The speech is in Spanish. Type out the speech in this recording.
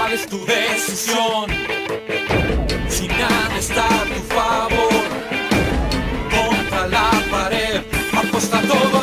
¿Cuál es tu decisión? Si nada está a tu favor, contra la pared, apuesta todo.